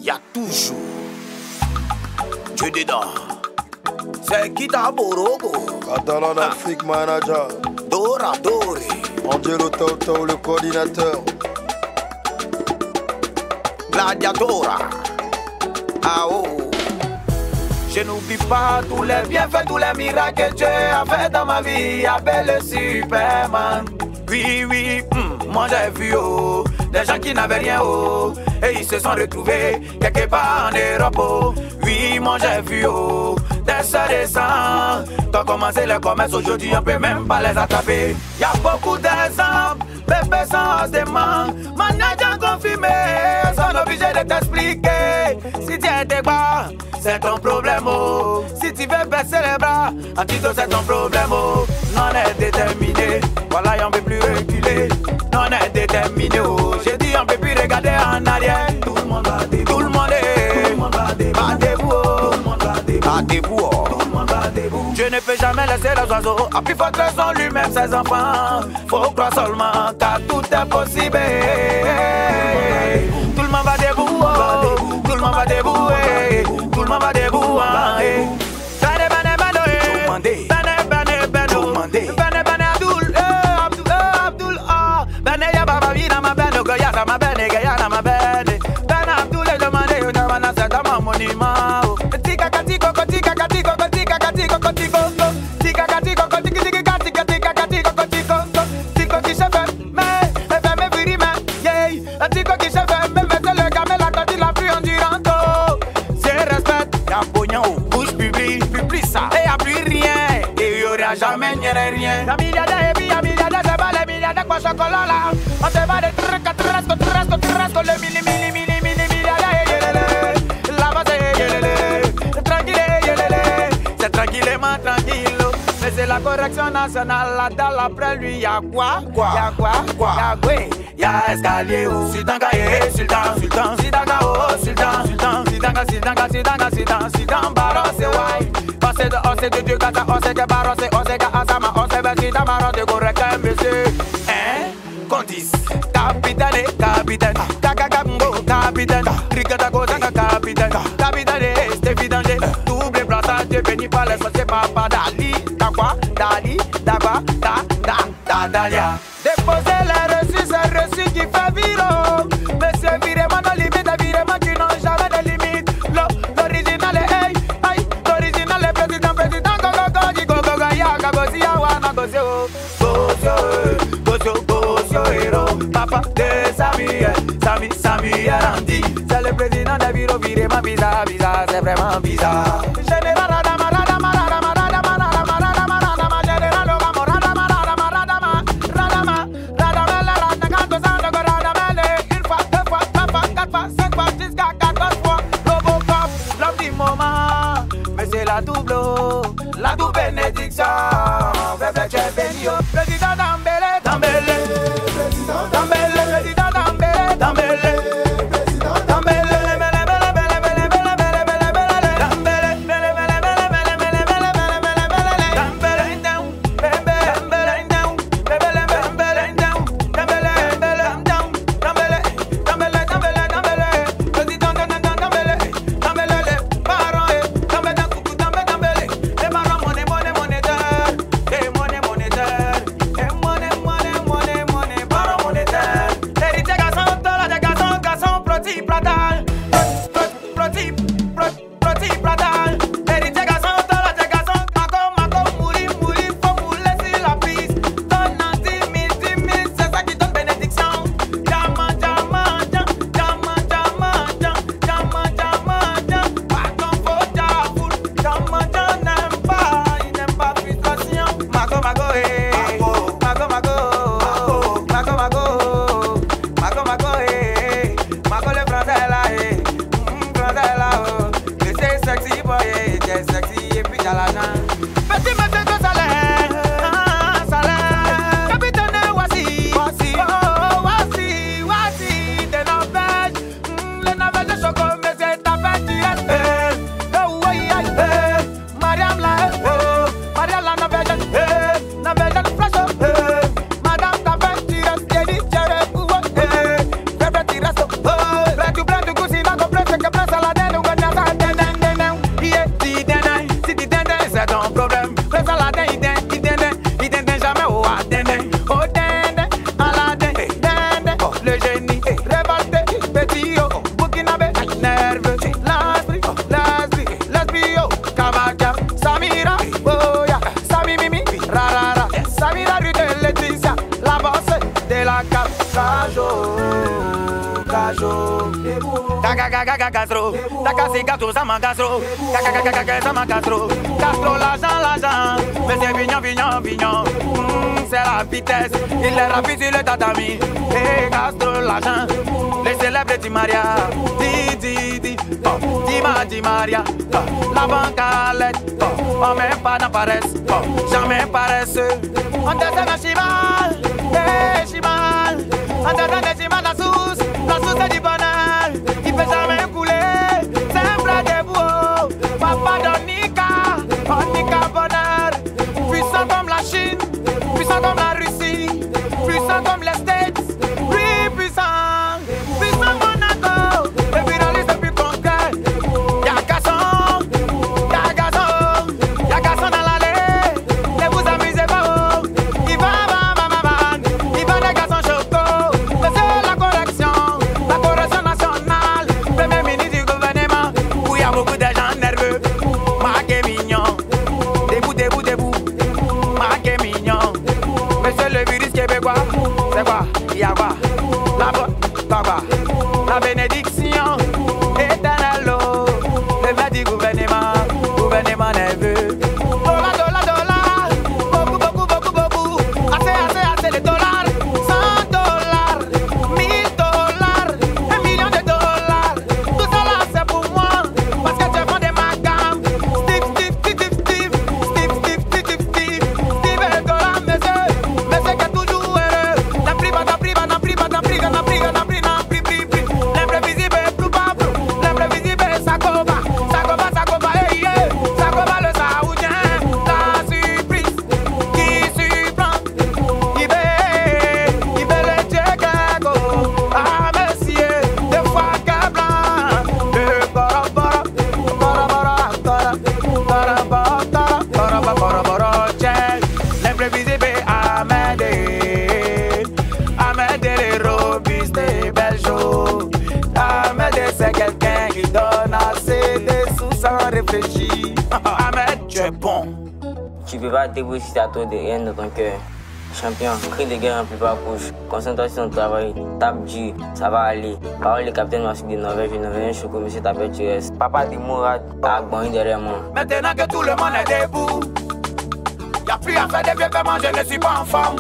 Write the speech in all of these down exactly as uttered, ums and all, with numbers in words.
y a toujours Dieu dedans. C'est Kita Borogo, Catalan Afrique Manager, Dora Dore, Angelo Toto le coordinateur, Gladiatora. Ah oh. Je n'oublie pas tous les bienfaits, tous les miracles que Dieu a fait dans ma vie. Appelle le Superman. Oui, oui, mm, moi j'ai vu oh, des gens qui n'avaient rien oh, et ils se sont retrouvés quelque part en Europe oh. Oui, moi j'ai vu oh, des sœurs et sangs qui ont commencé le commerce aujourd'hui, on peut même pas les attraper. Y a beaucoup d'exemples, bébés sans ostement, manager confirmé, sont obligés de t'expliquer. Si tu es bas, c'est ton problème oh. Si tu veux baisser les bras, en titre c'est ton problème oh. Non est déterminé, voilà on peut plus reculer. Non est déterminé oh. J'ai dit on peut plus regarder en arrière. Tout le monde va debout, tout le monde est, tout le monde va debout, battez-vous oh. Tout le monde va debout, battez-vous oh. Tout le monde va debout. Je ne peux jamais laisser les oiseaux à plus forte raison lui-même ses enfants. Faut croire seulement car tout est possible. Tout le monde va debout oh. Tout le monde va debout eh. Tout le monde va debout eh. Bane bane bane eh. Bane bane bane Bane bane Abdul eh Abdul eh Abdul ah. Bane ya baba vida ma bane goya ma bane gaya na ma bane. Bane Abdul le demande yo na wana sa ta monima. Tika katiko kotika katiko kotika katiko kotiko. Tika katiko kotiki tiki katika tika katiko kotiko. Tiko qui se fait mais elle fait me viri mais yeah. Tiko qui se fait me mettre le gamin la quand il a plus endurant. C'est respect. Y'a pognon au bouche publique, publie ça. Et y'a plus rien. Et y'aura jamais rien. Y'a milliardaire et puis y'a milliardaire, c'est pas les milliardaires quoi chocolat là. On te va de trucs à trasco, trasco, trasco, le mini, mini, mini, mini, milliardaire, yélélé. Là-bas c'est yélélé. Tranquille, yélélé. C'est tranquillement tranquille. Mais c'est la correction nationale, la dalle après lui, y'a quoi? Quoi? Y'a quoi? Quoi? Y'a quoi? Y'a escalier oh. Sultan gaye, sultan, sultan, sultan oh, sultan, sultan, sultan, sultan, sultan, sultan, sultan, baron c'est why. On sait de, on sait de Dieu, gata, on sait que baron c'est, on sait que Asama, on sait que sultan, baron de correct, monsieur. Hein? Contis, capitaine, capitaine, kakakabungo, capitaine, rikata kozanga, capitaine, capitaine, c'est évident, double brassage, béni par les c'est papa Dali, d'accord, Dali, d'accord, da, da, da, Dalia. Déposer les reçus, c'est reçu qui fait viro. Mais c'est virement de limite, virement qui n'ont jamais de limite. L'original est hey, hey, l'original est président, président, gogo, gogo, gogo, gogo, ya, gogo, ya, wana, gozo, gozo, gozo, gozo, héros. Papa de Samuel, Sami, Samuel Andy. C'est le président de Viro, virement bizarre, bizarre, c'est vraiment bizarre. Général Adama, Adama, Adama, Adama, Adama, Adama, Adama, Général Ogamo, Adama, Adama, Adama, Radama, Radamele, Radama, Radamele, une fois, deux fois, trois fois, quatre fois, cinq fois, jusqu'à quatorze fois. Robocop, l'homme du moment, mais c'est la double, la double bénédiction. Bébé, tu es béni, président Dambélé, Dambélé, président Dambélé, président Dambélé, Dambélé, président Dambélé. Mago le français là, eh. chaud. Gaga gaga gaga Castro, Taka c'est gâteau ça m'a Castro. Gaga gaga gaga ça m'a Castro. Castro l'argent l'argent, mais c'est vignon vignon vignon. Mm, c'est la vitesse, il est rapide sur le tatami. Hey Castro l'argent, les célèbres Di Maria, Di Di Di, oh, Di Ma Di Maria, oh, la banque à l'aide, oh, on met pas dans paresse, oh, jamais paresseux. On te sait dans Chimal, hey Chimal, on te donne des Chimal la source, la source du bonheur, il peut jamais couler, c'est un vrai debout, papa d'Onika, Onika bonheur, puissant comme la Chine, puissant comme la Russie, puissant comme les States, oui puissant, puissant Monaco, et puis dans l'île plus concret, y'a garçon, y'a garçon, y'a garçon dans l'allée, ne vous amusez pas, oh, il va, va, va, va, va, il va des garçons choco, c'est la correction, la correction nationale, premier ministre du gouvernement, où il y a beaucoup de gens nerveux, Magué mignon, debout, debout, debout, Magué mignon, monsieur le virus québécois, c'est quoi, il y a quoi, la bonne, quoi, quoi, la bénédiction, éternelle, le maître du gouvernement, gouvernement nerveux, dollar, dollar, dollar, beaucoup, beaucoup, beaucoup, beaucoup, assez, assez, assez de dollars, cent dollars, mille dollars, un million de dollars, tout ça là c'est pour moi, parce que tu vendais ma gamme, Steve, Steve, Steve, Steve, Steve, Steve, Steve, Steve, Steve, Steve et Gola, monsieur, monsieur qui est toujours heureux, la priva, la priva, la priva, la priva, la priva, la priva, la priva, l'imprévisible est plus bas, l'imprévisible est Sakoba, Sakoba, Sakoba, hey, yeah, Sakoba le Saoudien, la surprise qui surprend, il veut, il veut le Tchèque, ah monsieur, deux fois que blanc, le Boroboro, Boroboro, Boroboro, Boroboro, Boroboro, Boroboro, Tchèque, l'imprévisible est Amédée, Amédée les robustes et belges, Amédée c'est quelqu'un qui donne assez de sous sans réfléchir, Amédée tu es bon. Tu peux pas débrouiller si t'as trop de haine dans ton cœur. Champion, cri de guerre en plus par couche. Concentration de travail, tape dur, ça va aller. Parole le capitaine Massou de Norvège, je ne viens choco, monsieur t'appelle tu restes. Papa de Mourad, t'as bon derrière moi. Maintenant que tout le monde est debout, y'a plus à faire des vieux paiements, je ne suis pas en forme.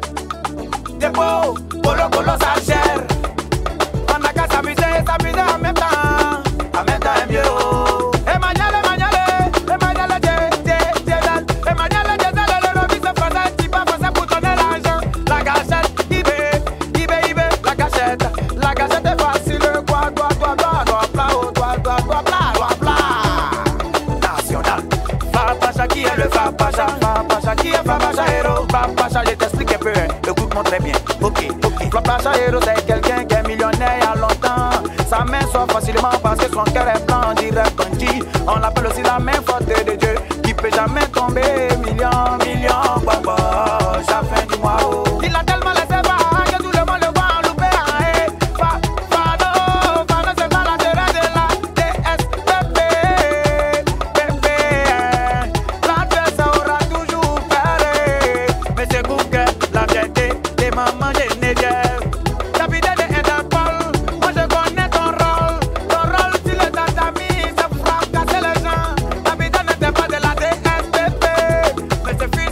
Debout, polo polo ça gère. On a qu'à s'amuser, s'amuser en même temps. En même temps est mieux. Emmanuel, Emmanuel, Emmanuel, Diesel, Emmanuel, Diesel, le lobby c'est français, tu pas français pour donner l'argent. La gâchette, Ibé, Ibé, Ibé, la gâchette, la gâchette est facile, quoi, quoi, quoi, quoi, quoi, plat, quoi, quoi, quoi, plat, quoi, plat. National. Fapacha qui est le Fapacha, Fapacha qui est Fapacha héros, Fapacha, je t'explique un peu, écoute-moi très bien, ok, ok. Fapacha héros c'est quelqu'un qui est millionnaire il y a longtemps, sa main sort facilement parce que son cœur est blanc, direct on dit, on l'appelle aussi la main forte de Dieu, qui peut jamais tomber, million, million, baba, chaque fin du mois, oh. Il a tellement laissé voir que tout le monde le voit en loupé, hein, eh. Fa, Fado, Fado c'est pas la terre de la D S P P, P P, hein. L'adresse aura toujours péré, mais c'est Google, la vérité, des mamans Geneviève, capitaine de Interpol, moi je connais ton rôle, ton rôle sur le tatami, c'est pour casser les gens, capitaine n'était pas de la D S P P, mais c'est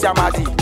Yamati.